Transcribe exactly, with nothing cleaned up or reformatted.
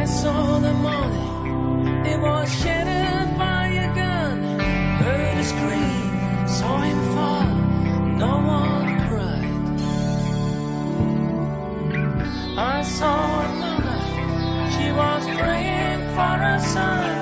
I saw the morning, it was shattered by a gun. Heard a scream, saw him fall, no one cried. I saw a mother, she was praying for her son.